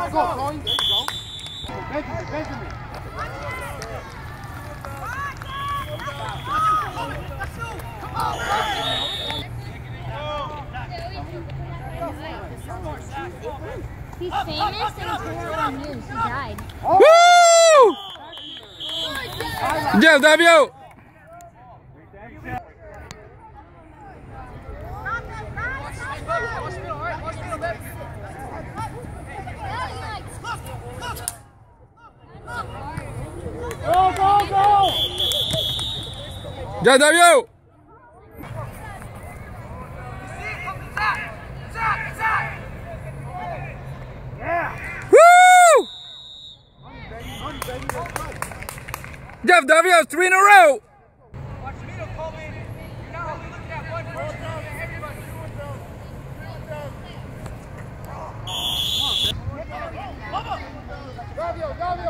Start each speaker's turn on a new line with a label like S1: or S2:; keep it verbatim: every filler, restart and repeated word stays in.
S1: Go, Chloe. There you go. Benjamin, Benjamin.
S2: He's famous and he's been on the news. He died.
S3: Woo! Jeff W.
S1: Go, go, go!
S3: Jeff W. Woo! Jeff W. three in a row.
S4: Watch the middle, Colby. You're not only looking at one person, everybody.
S1: Davio, Davio!